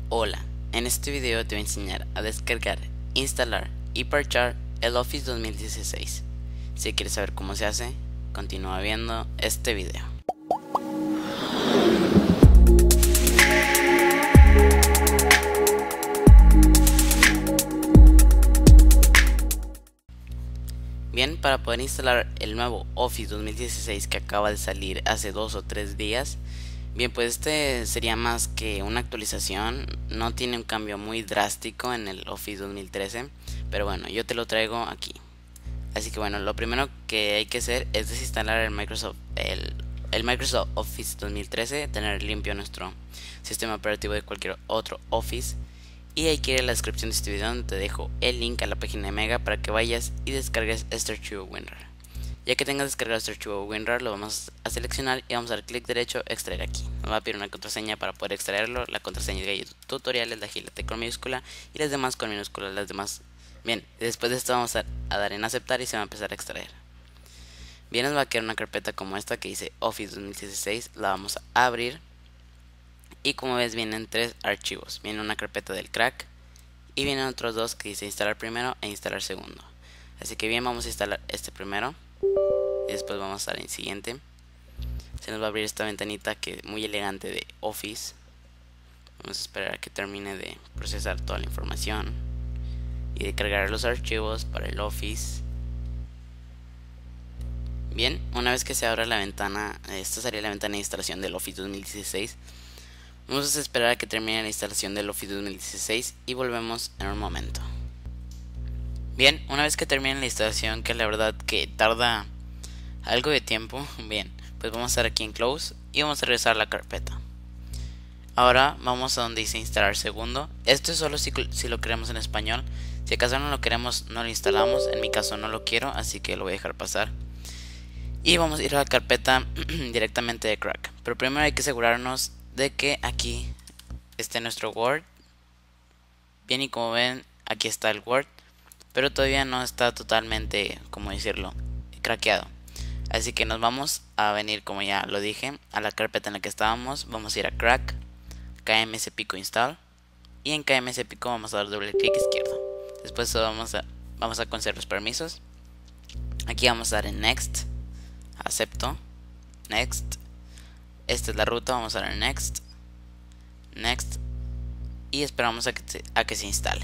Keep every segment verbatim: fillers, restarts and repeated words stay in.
Hola, en este video te voy a enseñar a descargar, instalar y parchar el Office dos mil dieciséis. Si quieres saber cómo se hace, continúa viendo este video. Bien, para poder instalar el nuevo Office dos mil dieciséis que acaba de salir hace dos o tres días, bien, pues este sería más que una actualización, no tiene un cambio muy drástico en el Office dos mil trece, pero bueno, yo te lo traigo aquí. Así que bueno, lo primero que hay que hacer es desinstalar el Microsoft, el, el Microsoft Office dos mil trece, tener limpio nuestro sistema operativo de cualquier otro Office. Y hay que ir a la descripción de este video donde te dejo el link a la página de Mega para que vayas y descargues este archivo WinRAR. Ya que tengas descargado este archivo WinRAR, lo vamos a seleccionar y vamos a dar clic derecho, extraer aquí. Nos va a pedir una contraseña para poder extraerlo. La contraseña de tutoriales, la gilete con minúscula y las demás con minúscula, las demás. Bien, después de esto vamos a, a dar en aceptar y se va a empezar a extraer. Bien, nos va a quedar una carpeta como esta que dice Office dos mil dieciséis, la vamos a abrir. Y como ves vienen tres archivos, viene una carpeta del crack y vienen otros dos que dice instalar primero e instalar segundo. Así que bien, vamos a instalar este primero y después vamos a dar en siguiente. Se nos va a abrir esta ventanita que es muy elegante de Office. Vamos a esperar a que termine de procesar toda la información y de cargar los archivos para el Office. Bien, una vez que se abra la ventana, esta sería la ventana de instalación del Office dos mil dieciséis. Vamos a esperar a que termine la instalación del Office dos mil dieciséis y volvemos en un momento. Bien, una vez que termine la instalación, que la verdad que tarda algo de tiempo, bien, pues vamos a estar aquí en Close y vamos a regresar a la carpeta. Ahora vamos a donde dice instalar segundo. Esto es solo si, si lo queremos en español. Si acaso no lo queremos, no lo instalamos. En mi caso no lo quiero, así que lo voy a dejar pasar. Y vamos a ir a la carpeta directamente de crack. Pero primero hay que asegurarnos de que aquí esté nuestro Word. Bien, y como ven, aquí está el Word, pero todavía no está totalmente, como decirlo, craqueado. Así que nos vamos a venir, como ya lo dije, a la carpeta en la que estábamos. Vamos a ir a crack, K M S Pico install, y en K M S Pico vamos a dar doble clic izquierdo. Después vamos a, vamos a conceder los permisos. Aquí vamos a dar en next, acepto, next. Esta es la ruta, vamos a dar en next, next, y esperamos a que, se, a que se instale.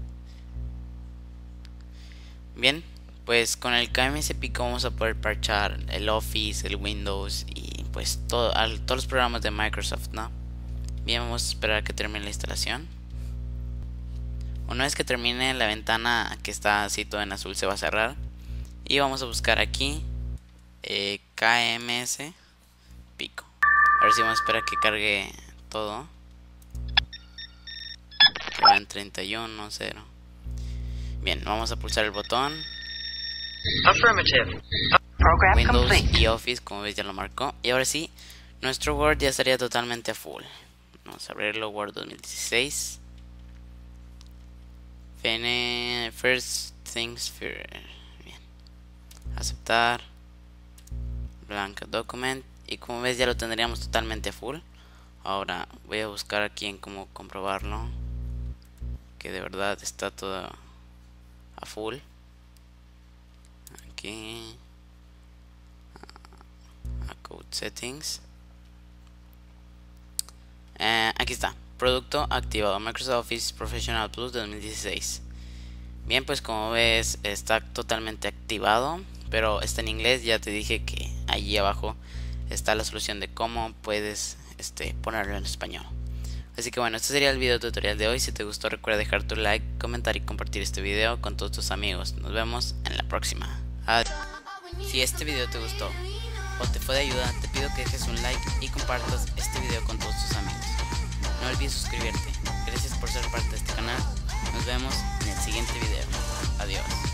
Bien, pues con el K M S Pico vamos a poder parchar el Office, el Windows y pues todo, al, todos los programas de Microsoft, ¿no? Bien, vamos a esperar a que termine la instalación. Una vez que termine, la ventana que está así todo en azul se va a cerrar y vamos a buscar aquí eh, K M S Pico. A ver si vamos a esperar a que cargue todo. Que va en treinta y uno, cero. Bien, vamos a pulsar el botón. Affirmative. Program Windows complete. y Office, como ves, ya lo marcó. Y ahora sí, nuestro Word ya estaría totalmente a full. Vamos a abrirlo, Word dos mil dieciséis. Viene First Things First. Bien. Aceptar. Blank Document. Y como ves ya lo tendríamos totalmente a full. Ahora voy a buscar aquí en cómo comprobarlo, que de verdad está todo a full. Aquí a Code Settings. eh, Aquí está, producto activado, Microsoft Office Professional Plus dos mil dieciséis. Bien, pues como ves está totalmente activado, pero está en inglés. Ya te dije que allí abajo está la solución de cómo puedes este, ponerlo en español. Así que bueno, este sería el video tutorial de hoy. Si te gustó, recuerda dejar tu like, comentar y compartir este video con todos tus amigos. Nos vemos en la próxima. Adiós. Si este video te gustó o te fue de ayuda, te pido que dejes un like y compartas este video con todos tus amigos. No olvides suscribirte. Gracias por ser parte de este canal. Nos vemos en el siguiente video. Adiós.